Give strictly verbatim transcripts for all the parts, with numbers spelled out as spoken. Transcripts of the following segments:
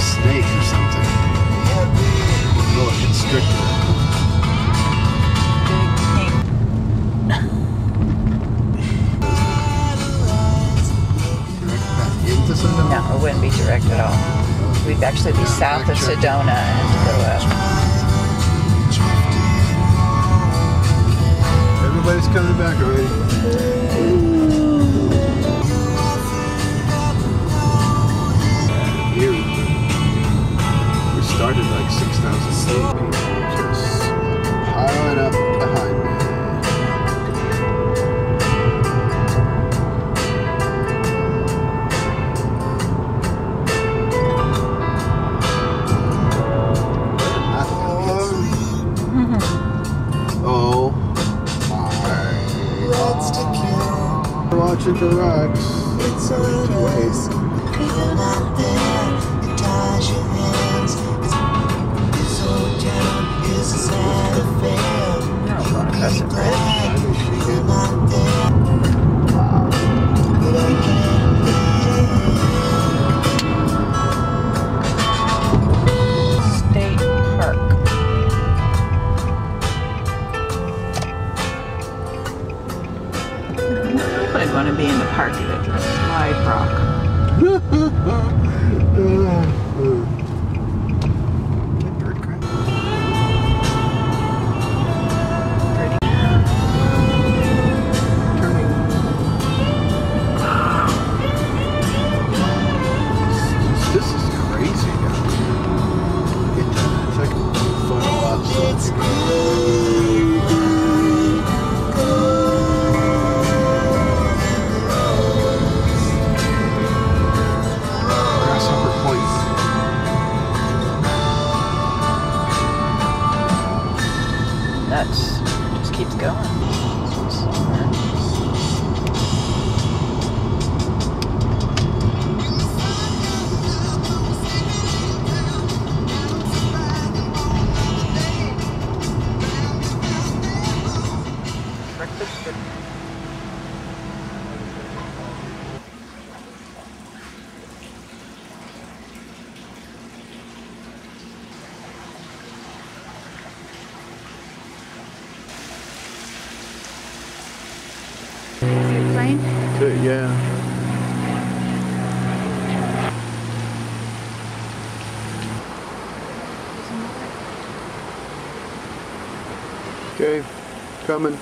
snake or something. A little constrictor. Into Sedona? No, it wouldn't be direct at all. We'd actually be south of Sedona and go up. Everybody's coming back already. Here, we started like six thousand people just piling up behind me. Oh my. Watching the rocks. It's always even out there. It ties your hands. It's so down. It's a sad affair. No, going across the bridge. You're not there. But I can't State Park. I'd want to be in the park at a slide rock. Bird crap. Pretty. Turning. This is crazy down here. It's like a photo op stuff. Grasshopper Point. Nuts. Just keeps going. Good, yeah. Okay, coming.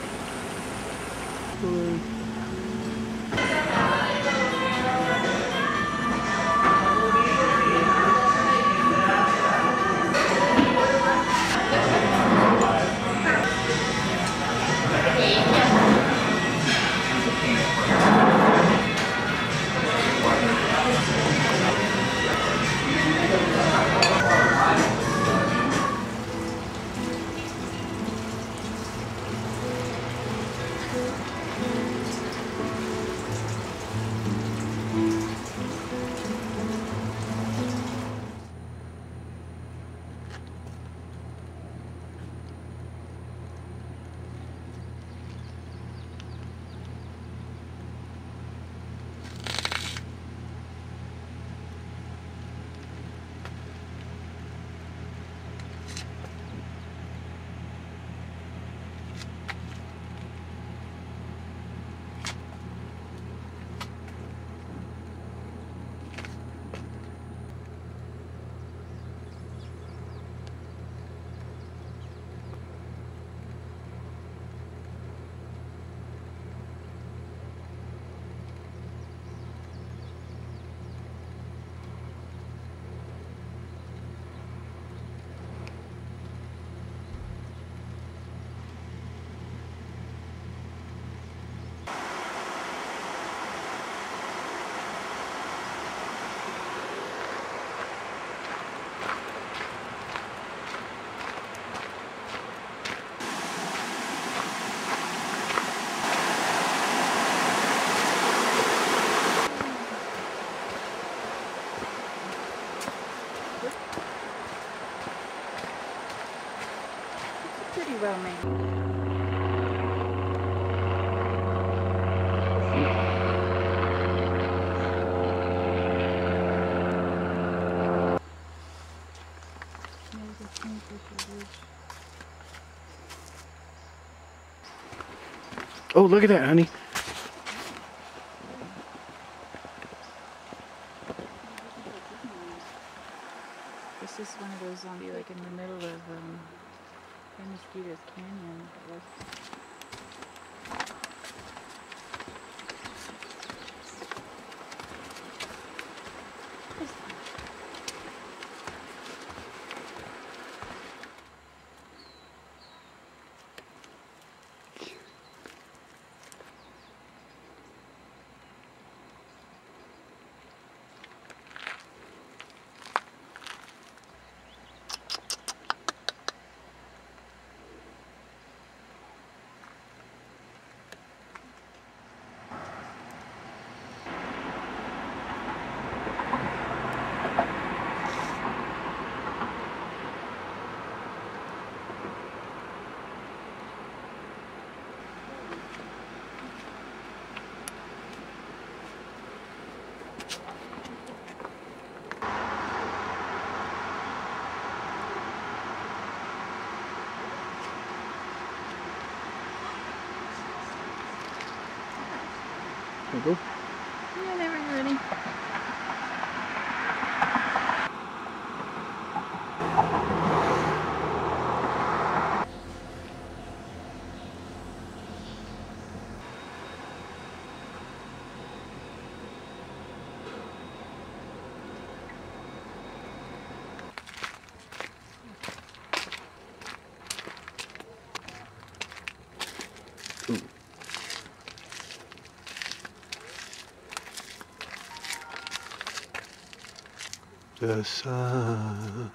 Pretty well made. Oh, look at that, honey. This is one of those zombies like in the middle of um, Mosquitoes Canyon. Go. Yeah, they were ready. Ooh. The sun.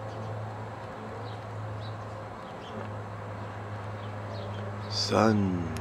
Sun.